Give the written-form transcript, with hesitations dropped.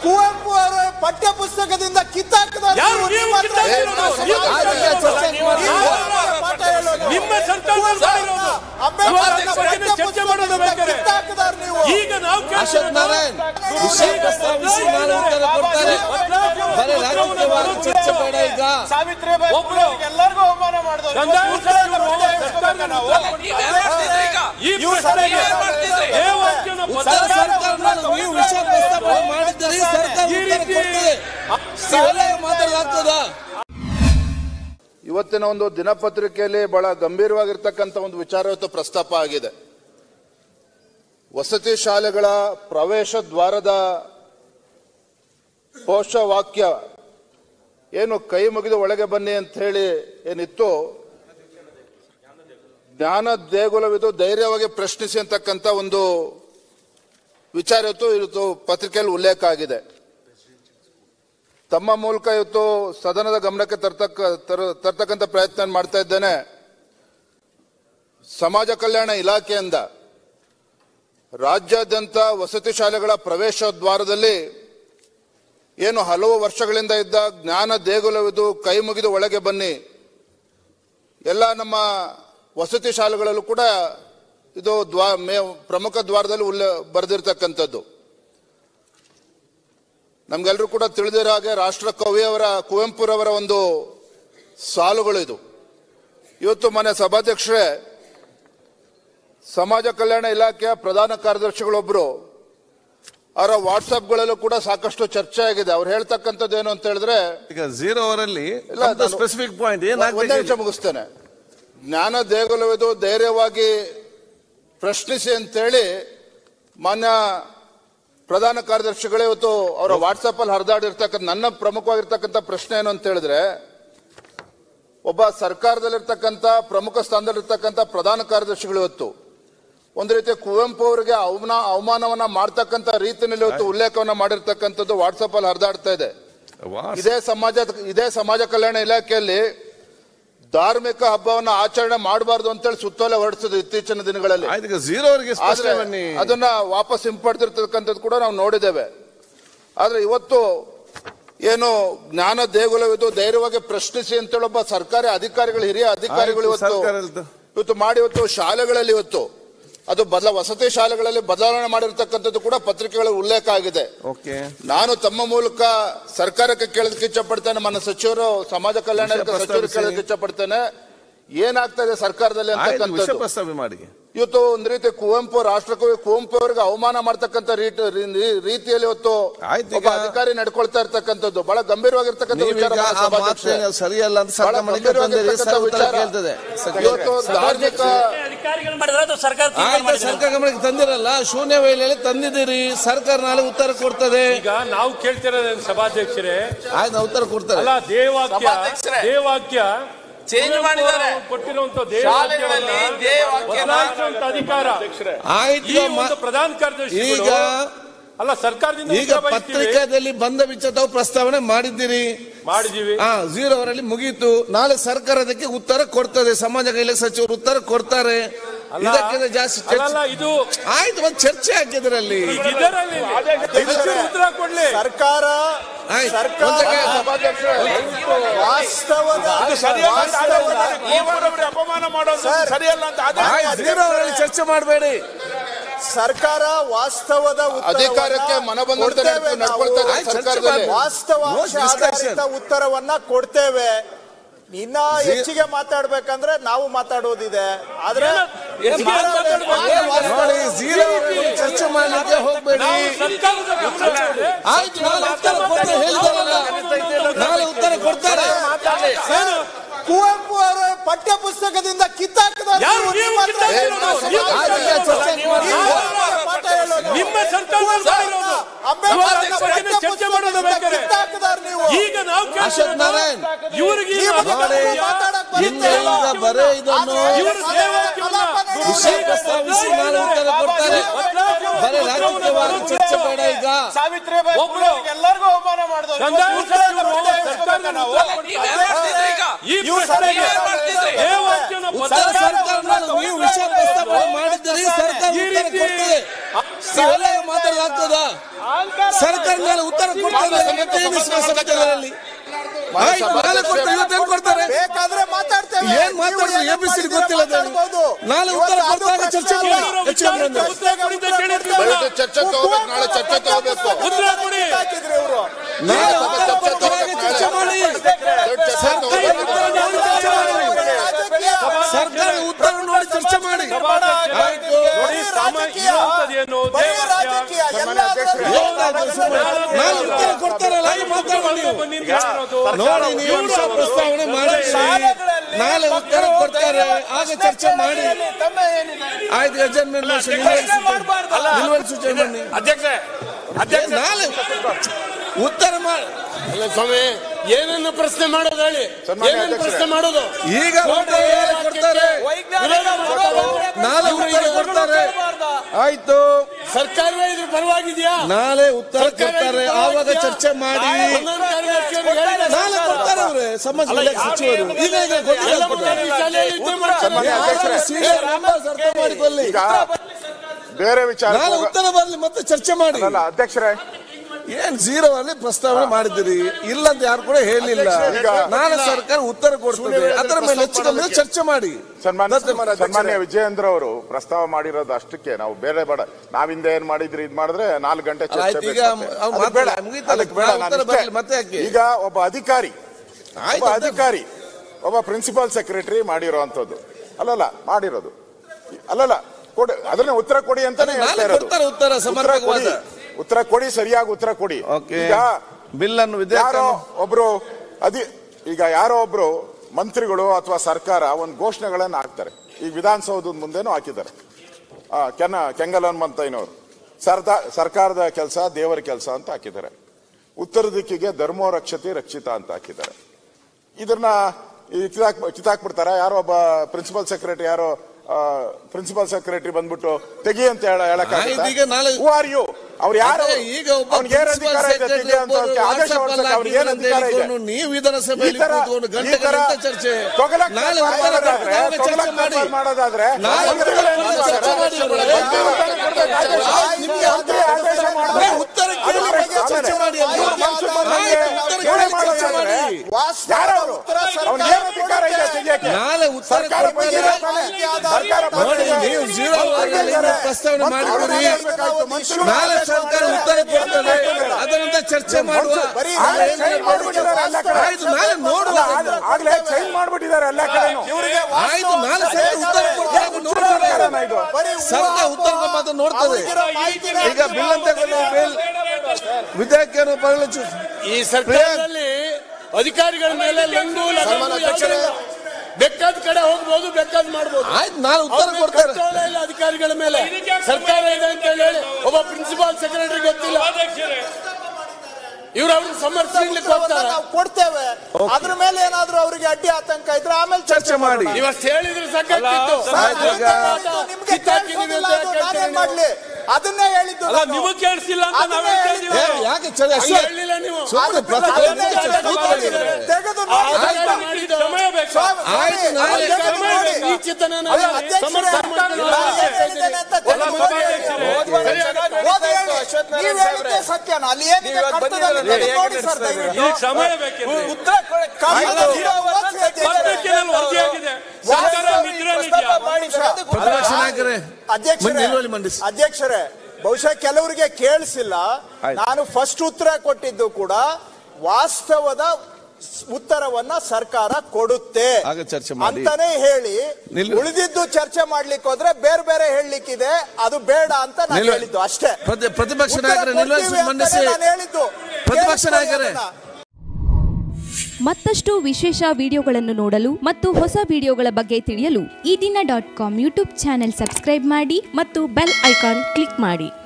ಕುವೆಂಪು ಅವರ ಪಠ್ಯ ಪುಸ್ತಕದಿಂದ ಕಿತ್ತಾಕಿದ್ದಾರೆ. ಈಗ ನಾವು ಅಶೋಕ್ ನಾರಾಯಣ್ ವಿಷಯ ಪ್ರಸ್ತಾವಿಸಿ ನಾನು ಉತ್ತರ ಕೊಡ್ತಾರೆ. ಬರೀ ರಾಜಕೀಯವಾಗಿ ಚರ್ಚೆ ಬೇಡ. ಈಗ ಸಾವಿತ್ರಿಬಾಯಿ ಎಲ್ಲರಿಗೂ ಅವಮಾನ ಮಾಡಿದವರು ನೀವು ವಿಷಯ ಪ್ರಸ್ತಾಪನೆ ಮಾಡಿದ್ದೀರಿ, ಸರ್ಕಾರ ಮಾತಾಡಲಾಗ್ತದ. ಇವತ್ತಿನ ಒಂದು ದಿನಪತ್ರಿಕೆಯಲ್ಲಿ ಬಹಳ ಗಂಭೀರವಾಗಿರ್ತಕ್ಕಂಥ ಒಂದು ವಿಚಾರ ಇವತ್ತು ಪ್ರಸ್ತಾಪ ಆಗಿದೆ. ವಸತಿ ಶಾಲೆಗಳ ಪ್ರವೇಶ ದ್ವಾರದ ಘೋಷವಾಕ್ಯ ಏನು ಕೈ ಮುಗಿದು ಒಳಗೆ ಬನ್ನಿ ಅಂತ ಹೇಳಿ ಏನಿತ್ತು, ಜ್ಞಾನ ದೇಗುಲವಿದು ಧೈರ್ಯವಾಗಿ ಪ್ರಶ್ನಿಸಿ ಅಂತಕ್ಕಂಥ ಒಂದು ವಿಚಾರ ಇವತ್ತು ಪತ್ರಿಕೆಯಲ್ಲಿ ಉಲ್ಲೇಖ ಆಗಿದೆ. ತಮ್ಮ ಮೂಲಕ ಇವತ್ತು ಸದನದ ಗಮನಕ್ಕೆ ತರ್ತಕ್ಕಂಥ ಪ್ರಯತ್ನ ಮಾಡ್ತಾ ಇದ್ದೇನೆ. ಸಮಾಜ ಕಲ್ಯಾಣ ಇಲಾಖೆಯಿಂದ ರಾಜ್ಯಾದ್ಯಂತ ವಸತಿ ಶಾಲೆಗಳ ಪ್ರವೇಶ ದ್ವಾರದಲ್ಲಿ ಏನು ಹಲವು ವರ್ಷಗಳಿಂದ ಇದ್ದ ಜ್ಞಾನ ದೇಗುಲವಿದು ಕೈ ಮುಗಿದು ಒಳಗೆ ಬನ್ನಿ, ಎಲ್ಲ ನಮ್ಮ ವಸತಿ ಶಾಲೆಗಳಲ್ಲೂ ಕೂಡ ಇದು ಪ್ರಮುಖ ದ್ವಾರದಲ್ಲಿ ಬರೆದಿರ್ತಕ್ಕಂಥದ್ದು. ನಮ್ಗೆಲ್ಲರೂ ಕೂಡ ತಿಳಿದಿರೋ ಹಾಗೆ ರಾಷ್ಟ್ರ ಕವಿಯವರ ಕುವೆಂಪುರವರ ಒಂದು ಸಾಲುಗಳು ಇದು. ಇವತ್ತು ಮನೆ ಸಭಾಧ್ಯಕ್ಷರೇ, ಸಮಾಜ ಕಲ್ಯಾಣ ಇಲಾಖೆಯ ಪ್ರಧಾನ ಕಾರ್ಯದರ್ಶಿಗಳೊಬ್ಬರು ಅವರ ವಾಟ್ಸ್ಆಪ್ಗಳಲ್ಲೂ ಕೂಡ ಸಾಕಷ್ಟು ಚರ್ಚೆ ಆಗಿದೆ. ಅವ್ರು ಹೇಳ್ತಕ್ಕಂಥದ್ದು ಏನು ಅಂತ ಹೇಳಿದ್ರೆ, ಈಗ 0 ಅವರಲ್ಲಿ ಸ್ಪೆಸಿಫಿಕ್ ಪಾಯಿಂಟ್ ಒಂದೇ ನಿಮಿಷ ಮುಗಿಸ್ತೇನೆ. ಜ್ಞಾನ ದೇಗುಲವಿದು ಧೈರ್ಯವಾಗಿ ಪ್ರಶ್ನಿಸಿ ಅಂತೇಳಿ ಮಾನ್ಯ ಪ್ರಧಾನ ಕಾರ್ಯದರ್ಶಿಗಳೇ ಇವತ್ತು ಅವರ ವಾಟ್ಸಪ್ ಅಲ್ಲಿ ಹರಿದಾಡಿರ್ತಕ್ಕಂಥ ನನ್ನ ಪ್ರಮುಖವಾಗಿರ್ತಕ್ಕಂಥ ಪ್ರಶ್ನೆ ಏನು ಅಂತ ಹೇಳಿದ್ರೆ, ಒಬ್ಬ ಸರ್ಕಾರದಲ್ಲಿರ್ತಕ್ಕಂಥ ಪ್ರಮುಖ ಸ್ಥಾನದಲ್ಲಿರ್ತಕ್ಕಂಥ ಪ್ರಧಾನ ಕಾರ್ಯದರ್ಶಿಗಳು ಇವತ್ತು ಒಂದು ರೀತಿ ಕುವೆಂಪು ಅವರಿಗೆ ಅವಮಾನವನ್ನ ಮಾಡ್ತಕ್ಕಂಥ ರೀತಿಯಲ್ಲಿ ಇವತ್ತು ಉಲ್ಲೇಖವನ್ನ ಮಾಡಿರ್ತಕ್ಕಂಥದ್ದು ವಾಟ್ಸಪ್ ಅಲ್ಲಿ ಹರಿದಾಡ್ತಾ ಇದೆ. ಇದೇ ಸಮಾಜ ಕಲ್ಯಾಣ ಇಲಾಖೆಯಲ್ಲಿ ಧಾರ್ಮಿಕ ಹಬ್ಬವನ್ನ ಆಚರಣೆ ಮಾಡಬಾರ್ದು ಅಂತೇಳಿ ಸುತ್ತೋಲೆ ಹೊರಡಿಸಿದ್ರು ಇತ್ತೀಚಿನ ದಿನಗಳಲ್ಲಿ. ಅದನ್ನ ವಾಪಸ್ ಹಿಂಪಡೆದಿರ್ತಕ್ಕಂಥದ್ದು ಕೂಡ ನಾವು ನೋಡಿದ್ದೇವೆ. ಆದ್ರೆ ಇವತ್ತು ಏನು ಜ್ಞಾನ ದೇಗುಲವಿದು ಧೈರ್ಯವಾಗಿ ಪ್ರಶ್ನಿಸಿ ಅಂತೇಳಿ ಒಬ್ಬ ಸರ್ಕಾರಿ ಅಧಿಕಾರಿಗಳು, ಹಿರಿಯ ಅಧಿಕಾರಿಗಳು ಇವತ್ತು ಮಾಡಿ ಇವತ್ತು ಶಾಲೆಗಳಲ್ಲಿ ಇವತ್ತು ಅದು ವಸತಿ ಶಾಲೆಗಳಲ್ಲಿ ಬದಲಾವಣೆ ಮಾಡಿರ್ತಕ್ಕಂಥದ್ದು ಕೂಡ ಪತ್ರಿಕೆಗಳಲ್ಲಿ ಉಲ್ಲೇಖ ಆಗಿದೆ. ನಾನು ತಮ್ಮ ಮೂಲಕ ಸರ್ಕಾರಕ್ಕೆ ಕೇಳೋದಕ್ಕೆ ಇಚ್ಛಪಡ್ತೇನೆ, ನನ್ನ ಸಚಿವರು ಸಮಾಜ ಕಲ್ಯಾಣ ಸಚಿವರು ಕೇಳೋದಕ್ಕೆ ಇಚ್ಛಪಡ್ತೇನೆ, ಏನಾಗ್ತಾ ಇದೆ ಸರ್ಕಾರದಲ್ಲಿ ಅಂತಕ್ಕಂಥದ್ದು. ಇವತ್ತು ಒಂದು ರೀತಿ ಕುವೆಂಪು, ರಾಷ್ಟ್ರಕವಿ ಕುವೆಂಪು ಅವರಿಗೆ ಅವಮಾನ ಮಾಡ್ತಕ್ಕಂಥ ರೀತಿಯಲ್ಲಿ ಇವತ್ತು ಒಬ್ಬ ಅಧಿಕಾರಿ ನಡ್ಕೊಳ್ತಾ ಇರ್ತಕ್ಕಂಥದ್ದು ಬಹಳ ಗಂಭೀರವಾಗಿರ್ತಕ್ಕಂಥ ವಿಚಾರ. ಸರಿಯಲ್ಲ ಅಂತ ಇವತ್ತು ಧಾರ್ಮಿಕ ಸರ್ಕಾರ ಗಮನಕ್ಕೆ ತಂದಿರಲ್ಲ, ಶೂನ್ಯ ವೇಳೆಯಲ್ಲಿ ತಂದಿದ್ದೀರಿ, ಸರ್ಕಾರ ನಾಳೆ ಉತ್ತರ ಕೊಡ್ತದೆ. ಈಗ ನಾವು ಕೇಳ್ತಿರೋದೇನು ಸಭಾಧ್ಯಕ್ಷರೇ, ಆಯ್ತು ಉತ್ತರ ಕೊಡ್ತಾರೆ. ಅಲ್ಲ, ದೇವಾಕ್ಯ ಚೇಂಜ್ ಮಾಡಿದ್ದಾರೆ, ಕೊಟ್ಟಿರುವಂತ ಅಧಿಕಾರ ಆಯ್ತು ಪ್ರಧಾನ ಕಾರ್ಯದರ್ಶಿ. ಈಗ ಅಲ್ಲ, ಸರ್ಕಾರದಿಂದ ಈಗ ಪತ್ರಿಕಾದಲ್ಲಿ ಬಂದ ವಿಚಾರ ತಾವು ಪ್ರಸ್ತಾವನೆ ಮಾಡಿದ್ದೀರಿ, ಮಾಡಿದೀವಿ. 0 ಅವರಲ್ಲಿ ಮುಗೀತು. ನಾಳೆ ಸರ್ಕಾರ ಅದಕ್ಕೆ ಉತ್ತರ ಕೊಡ್ತದೆ, ಸಮಾಜ ಕಲ್ಯಾಣ ಸಚಿವರು ಉತ್ತರ ಕೊಡ್ತಾರೆ. ಇದಕ್ಕಿಂತ ಜಾಸ್ತಿ ಇದು ಆಯ್ತು, ಒಂದು ಚರ್ಚೆ ಆಗಿದ್ರಲ್ಲಿ ಉತ್ತರ ಕೊಡ್ಲಿ ಸರ್ಕಾರ. ಅಪಮಾನ ಮಾಡೋದು ಸರಿಯಲ್ಲ ಅಂತ 0 ಅವರಲ್ಲಿ ಚರ್ಚೆ ಮಾಡಬೇಡಿ. ಸರ್ಕಾರ ವಾಸ್ತವದ ಅಧಿಕಾರಕ್ಕೆ ವಾಸ್ತವಾಂಶ ಆಧಾರಿತ ಉತ್ತರವನ್ನ ಕೊಡ್ತೇವೆ. ಇನ್ನ ಹೆಚ್ಚಿಗೆ ಮಾತಾಡ್ಬೇಕಂದ್ರೆ ನಾವು ಮಾತಾಡೋದಿದೆ, ಆದ್ರೆ ಚರ್ಚೆ ಮಾಡಲಿಕ್ಕೆ ಹೋಗ್ಬೇಡಿ. ಆಯ್ತು, ನಾಳೆ ಉತ್ತರ ಕೊಡ್ತಾರೆ. ಕುವೆಂಪು ಅವರ ಪಠ್ಯ ಪುಸ್ತಕದಿಂದ ಕಿತ್ತಾಕಿದ್ದಾರೆ. ನಿಮ್ಮ ಸರ್ಕಾರ ಚರ್ಚೆ ಮಾಡೋದು ಬೇಕಾದ್ರೆ ಈಗ ನಾವು ಅಶೋಕ್ ನಾರಾಯಣ್ ಇವರಿಗೆ ಬರೇ ಇದನ್ನು ವಿಷಯ ಪ್ರಸ್ತಾವಿಸಿ ನಾನು ಉತ್ತರ ಕೊಡ್ತಾರೆ. ಬರೀ ರಾಜಕೀಯವಾಗಿ ಚರ್ಚೆ ಬೇಡ. ಈಗ ಸಾವಿತ್ರಿಬಾಯಿ ಎಲ್ಲರಿಗೂ ಅವಮಾನ ಮಾಡಿದವರು ಸರ್ಕಾರ ನೀವು ವಿಷಯ ಪ್ರಸ್ತಾಪನೆ ಮಾಡಿದ್ದೀರಿ, ಸರ್ಕಾರ ಮಾತಾಡಲಾಗ್ತದ ಸರ್ಕಾರ ಮೇಲೆ ಉತ್ತರ ಕೊಡ್ತಾರೆ. ಕೊಡ್ತಾರೆ ಬೇಕಾದ್ರೆ ಮಾತಾಡ್ತೇವೆ. ಏನ್ ಮಾತಾಡ್ತಾರೆ ಎಬಿಸಿಡಿ ಗೊತ್ತಿಲ್ಲ. ನಾಳೆ ಉತ್ತರ ಕೊಡ್ತಾರೆ. ಚರ್ಚೆ ಮಾಡಿ ಚರ್ಚೆ ತಗೋಬೇಕು. ನಾಳೆ ಚರ್ಚೆ ತಗೋಬೇಕು. ನಾಳೆ ಚರ್ಚೆ ಮಾಡಿ. ಸರ್ಕಾರ ಉತ್ತರ ನೋಡಿ ಚರ್ಚೆ ಮಾಡಿ. ಆಯ್ತು ನಾಳೆ ಉತ್ತರ ಕೊಡ್ತಾರಲ್ಲ ಮಾತಾಡಿ ನೋಡಿ. ನೀವು ಪ್ರಸ್ತಾವನೆ ಮಾಡಿ ನಾಳೆ ಉತ್ತರ ಕೊಡ್ತಾರೆ, ಆಗ ಚರ್ಚೆ ಮಾಡಿ. ಆಯ್ತು ಅಡ್ಜರ್ನ್ಮೆಂಟ್ ನಿಲುವಳಿ ಸೂಚನೆ ಬನ್ನಿ ನಾಳೆ ಉತ್ತರ ಮಾಡಿ. ಸ್ವಾಮಿ ಏನನ್ನು ಪ್ರಶ್ನೆ ಮಾಡೋದು ಹೇಳಿ, ಏನನ್ನು ಪ್ರಶ್ನೆ ಮಾಡೋದು? ಈಗ ಕೊಡ್ತಾರೆ, ನಾಳೆ ಉತ್ತರ ಕೊಡ್ತಾರೆ. ಆಯ್ತು ಸರ್ಕಾರವೇ ಇದ್ರ ಪರವಾಗಿದೆಯಾ? ನಾಳೆ ಉತ್ತರ ಕೊಡ್ತಾರೆ, ಆವಾಗ ಚರ್ಚೆ ಮಾಡಿ. ನಾಳೆ ಕೊಡ್ತಾರೆ ಅವ್ರೆ ಸಮಾಜ ಕಲ್ಯಾಣ ಸಚಿವರು. ಈಗ ಅರ್ಥ ಮಾಡಿಕೊಳ್ಳಿ. ಬೇರೆ ವಿಚಾರ ನಾಳೆ ಉತ್ತರ ಬರಲಿ ಮತ್ತೆ ಚರ್ಚೆ ಮಾಡಿ. ಅಧ್ಯಕ್ಷರೇ ಏನ್ ಜೀರೋ ಅಲ್ಲಿ ಪ್ರಸ್ತಾವನೆ ಮಾಡಿದಿರಿ, ಇಲ್ಲ ಅಂತ ಯಾರು ಕೂಡ ಹೇಳಿಲ್ಲ. ನಾಳೆ ಸರ್ಕಾರ ಉತ್ತರ ಕೊಡ್ತದೆ, ಅದರ ಮೇಲೆ ಹೆಚ್ಚು ಚರ್ಚೆ ಮಾಡಿ. ಸನ್ಮಾನ್ಯ ವಿಜಯೇಂದ್ರ ಅವರು ಪ್ರಸ್ತಾವ ಮಾಡಿರೋದು ಅಷ್ಟಕ್ಕೆ, ನಾವು ಬೇರೆ ಬೇಡ. ನಾವಿಂದ ಏನ್ ಮಾಡಿದ್ರಿ ಇದ್ ಮಾಡಿದ್ರೆ 4 ಗಂಟೆ ಮತ್ತೆ. ಈಗ ಒಬ್ಬ ಅಧಿಕಾರಿ ಒಬ್ಬ ಪ್ರಿನ್ಸಿಪಲ್ ಸೆಕ್ರೆಟರಿ ಮಾಡಿರೋಂಥದ್ದು ಅಲ್ಲಲ್ಲ ಮಾಡಿರೋದು ಅಲ್ಲಲ್ಲ ಕೊಡಿ, ಅದನ್ನ ಉತ್ತರ ಕೊಡಿ ಅಂತಾನೆ ಹೇಳ್ತಾ ಇರೋದು. ಉತ್ತರ ಕೊಡಿ, ಸರಿಯಾಗಿ ಉತ್ತರ ಕೊಡಿ. ಈಗ ಬಿಲ್ ಅನ್ನು ಯಾರೋ ಒಬ್ರು ಮಂತ್ರಿಗಳು ಅಥವಾ ಸರ್ಕಾರ ಒಂದು ಘೋಷಣೆಗಳನ್ನ ಹಾಕ್ತಾರೆ. ಈಗ ವಿಧಾನಸೌಧದ ಮುಂದೆನೂ ಹಾಕಿದ್ದಾರೆ. ಕೆಂಗಲ್ ಹನುಮಂತಯ್ಯನವರು ಸರ್ಕಾರದ ಕೆಲಸ ದೇವರ ಕೆಲಸ ಅಂತ ಹಾಕಿದ್ದಾರೆ. ಉತ್ತರ ದಿಕ್ಕಿಗೆ ಧರ್ಮೋ ರಕ್ಷತೆ ರಕ್ಷಿತ ಅಂತ ಹಾಕಿದ್ದಾರೆ. ಇದನ್ನ ಕಿತ್ತಾಕ್ಬಿಡ್ತಾರ. ಯಾರೋ ಒಬ್ಬ ಪ್ರಿನ್ಸಿಪಲ್ ಸೆಕ್ರೆಟರಿ ಬಂದ್ಬಿಟ್ಟು ತೆಗಿ ಅಂತ ಹೇಳಕ್ ಅವ್ರು ಯಾರು? ಈಗ ನೀವು ವಿಧಾನಸಭೆಯಲ್ಲಿ ಚರ್ಚೆ ಮಾಡೋದಾದ್ರೆ ಉತ್ತರ ನಾಳೆ ಉತ್ತರ ನೀವು ಜೀರೋ ಪ್ರಸ್ತಾವನೆ ಮಾಡಿದ್ದೀರಿ. ನಾಳೆ ಸರ್ಕಾರ ಉತ್ತರ ಕೊಡ್ತದೆ, ಅದರಂತೆ ಚರ್ಚೆ ಮಾಡುವ. ಆಯ್ತು ನಾಳೆ ನೋಡುವ. ಆಯ್ತು ನಾಳೆ ಸರ್ಕಾರ ಉತ್ತರ ಕೊಡ್ತಾರೆ, ಸರ್ಕಾರ ಉತ್ತರ ಮಾತ್ರ ನೋಡ್ತದೆ. ಈಗ ಬಿಲ್ ಅಂತ ಬಿಲ್ ವಿಧೇಯಕವನ್ನು ಬರಲು ಈ ಸರ್ಕಾರದಲ್ಲಿ ಅಧಿಕಾರಿಗಳ ಮೇಲೆ ಲಂಗು ಬೇಕಾದ ಕಡೆ ಹೋಗ್ಬೋದು, ಬೇಕಾದ್ ಮಾಡ್ಬೋದು. ಆಯ್ತು ನಾಳೆ ಉತ್ತರ ಕೊಡ್ತಾರೆ. ಇಲ್ಲ ಅಧಿಕಾರಿಗಳ ಮೇಲೆ ಸರ್ಕಾರ ಇದೆ ಅಂತ ಹೇಳಿ ಒಬ್ಬ ಪ್ರಿನ್ಸಿಪಾಲ್ ಸೆಕ್ರೆಟರಿ ಗೊತ್ತಿಲ್ಲ, ಇವ್ರು ಅವ್ರಿಗೆ ಸಮರ್ಥಿಸ್ಲಿಕ್ಕೆ ಹೋಗ್ತಾರೆ. ನಾವು ಕೊಡ್ತೇವೆ, ಅದ್ರ ಮೇಲೆ ಏನಾದ್ರೂ ಅವರಿಗೆ ಅಡ್ಡಿ ಆತಂಕ ಇದ್ರೆ ಆಮೇಲೆ ಚರ್ಚೆ ಮಾಡಿ. ಇವತ್ತು ಹೇಳಿದ್ರೆ ಸಾಕಾಗ್ತಿತ್ತು. ಮಾಡ್ಲಿ ಅದನ್ನೇ ಹೇಳಿದ್ದು. ನಿಮಗೆ ಕೇಳಿಸಿಲ್ಲ ಅಂತ ನಾವು ಯಾಕೆ ಹೇಳಿಲ್ಲ ನೀವು. ತೆಗೆದು ಸತ್ಯನ ಅಲ್ಲಿ ಏನಿದೆ ನೋಡಿ ಸರ್, ಸಮಯ ಬೇಕಿದೆ. ಅಧ್ಯಕ್ಷರೇ, ಬಹುಶಃ ಕೆಲವರಿಗೆ ಕೇಳಿಸಿಲ್ಲ. ನಾನು ಫಸ್ಟ್ ಉತ್ತರ ಕೊಟ್ಟಿದ್ದು ಕೂಡ ವಾಸ್ತವದ ಉತ್ತರವನ್ನ ಸರ್ಕಾರ ಕೊಡುತ್ತೆ ಅಂತಾನೆ ಹೇಳಿ, ಉಳಿದಿದ್ದು ಚರ್ಚೆ ಮಾಡ್ಲಿಕ್ಕೆ ಹೋದ್ರೆ ಬೇರೆ ಬೇರೆ ಹೇಳಲಿಕ್ಕಿದೆ, ಅದು ಬೇಡ ಅಂತ ನಾನು ಹೇಳಿದ್ದು ಅಷ್ಟೇ. ಪ್ರತಿಪಕ್ಷ ನಾಯಕರೇ ನಾನು ಹೇಳಿದ್ದು. ಪ್ರತಿಪಕ್ಷ ನಾಯಕರೇ, ಮತ್ತಷ್ಟು ವಿಶೇಷ ವಿಡಿಯೋಗಳನ್ನು ನೋಡಲು ಮತ್ತು ಹೊಸ ವಿಡಿಯೋಗಳ ಬಗ್ಗೆ ತಿಳಿಯಲು ಈ ದಿನ .com ಯೂಟ್ಯೂಬ್ ಚಾನೆಲ್ ಸಬ್ಸ್ಕ್ರೈಬ್ ಮಾಡಿ ಮತ್ತು ಬೆಲ್ ಐಕಾನ್ ಕ್ಲಿಕ್ ಮಾಡಿ.